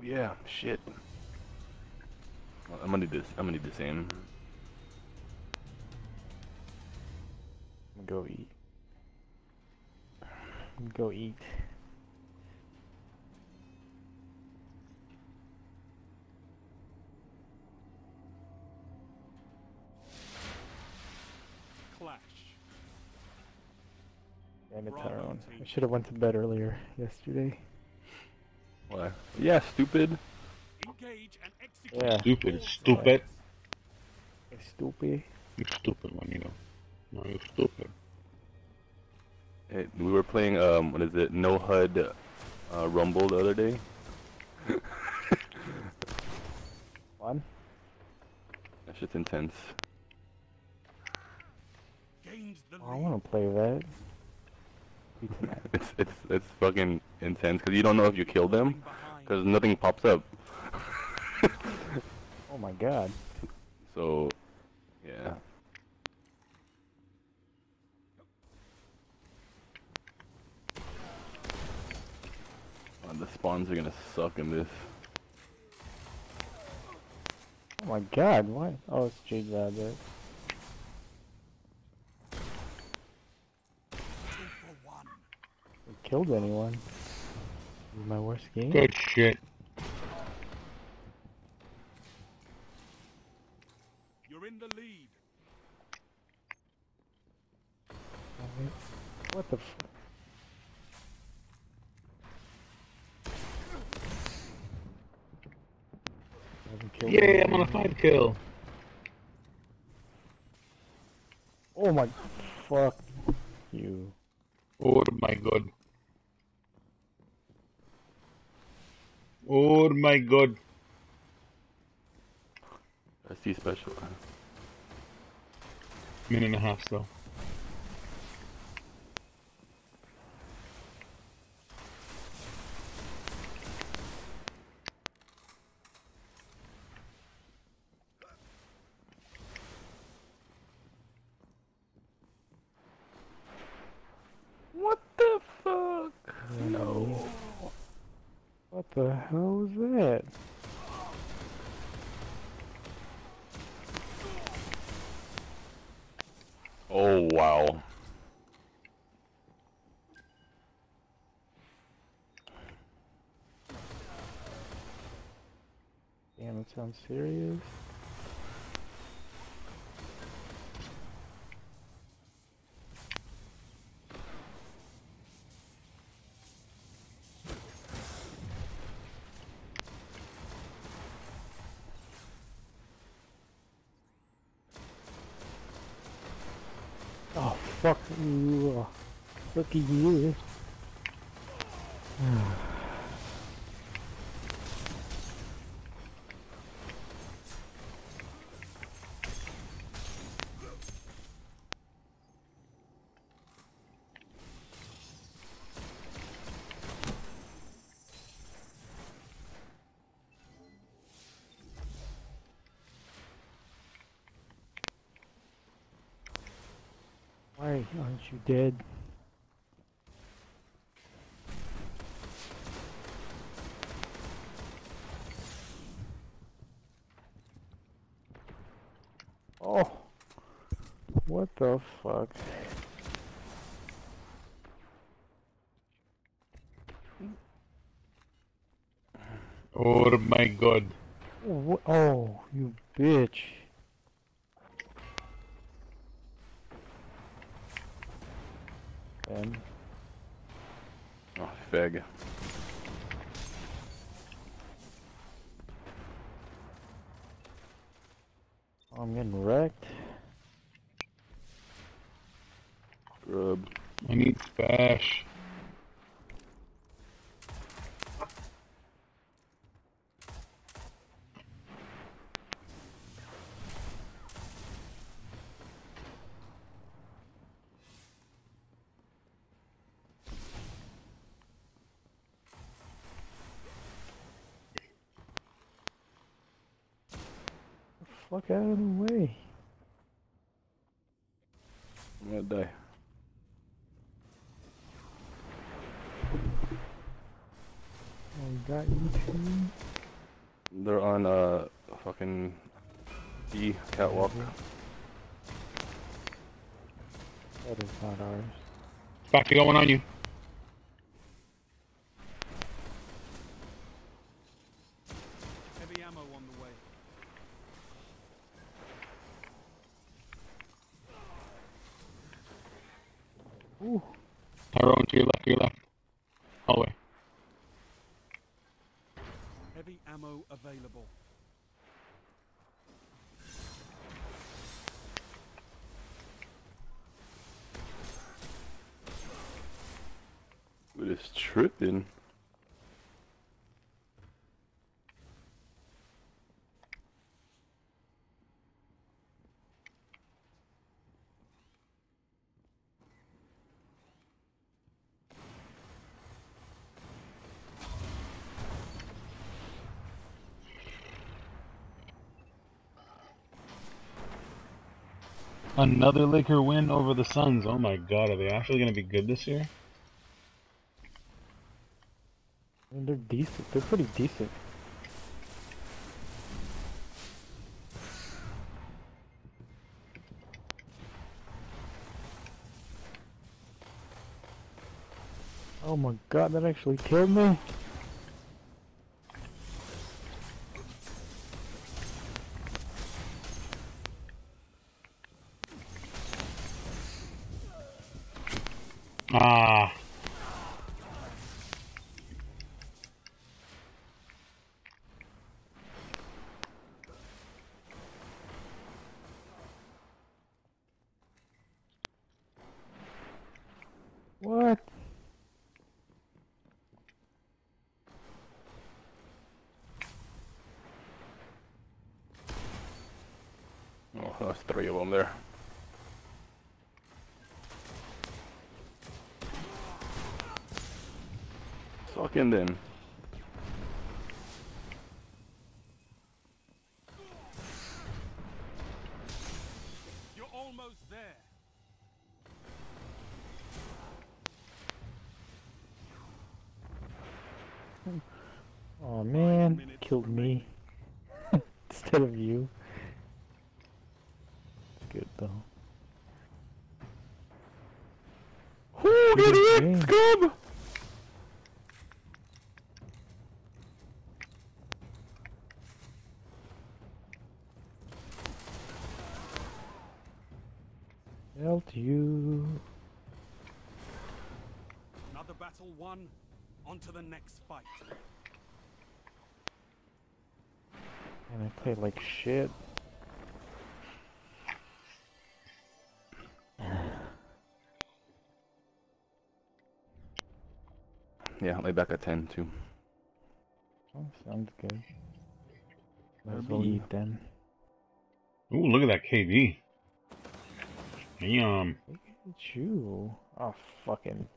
yeah, shit. I'm gonna need this. I'm gonna need the same. Go eat. Go eat. Clash. Damn it, Bravo Tyrone. team. I should have went to bed earlier yesterday. Why? Yeah, stupid. Engage and execute. Yeah. Stupid, all stupid. Stupid. You stupid one, you know. No, you're stupid. Hey, we were playing what is it? No HUD Rumble the other day. Fun? That shit's intense. Gains the Oh, I lead. want to play that. It's fucking intense because you don't know if you kill them Falling behind. because nothing pops up. Oh my god. So, yeah. The spawns are gonna suck in this. Oh my god, what? Oh, it's Jade Rabbit. 2 for 1. I killed anyone. This is my worst game. Good shit. You're in the lead. What the f... I haven't killed Yeah, I'm on a anyone. 5 kill. Oh my... Fuck you. Oh my god. Oh my god. I see special. Minute and a half still. What the fuck? No. What the hell was that? Oh wow. Damn, it sounds serious. Oh, fuck you. Look at you. Why aren't you dead? Oh, what the fuck? Oh my god. Oh, you bitch. Ben. Oh, feg. I'm getting wrecked. Grub. I need spash. Fuck out of the way. I'm gonna die. I got you too. They're on fucking D catwalk. That is not ours. Back to going on you. Heavy ammo on the way. Ooh. Tyrone, to your left. Hallway. Heavy ammo available. We're just tripping. Another Laker win over the Suns. Oh my god, are they actually going to be good this year? I mean, they're decent. They're pretty decent. Oh my god, that actually killed me. Ah. What? Oh, that's 3 of them there. Fucking then. You're almost there. Oh man, minutes killed me remaining. instead of you. It's good though. Who Good did game. it? Scum! Helped you. Another battle won. On to the next fight. And I played like shit. Yeah, lay back at 10 too. Oh, sounds good. Might as RB. well eat then. Ooh, look at that KD. Damn. Look at you. Oh, fucking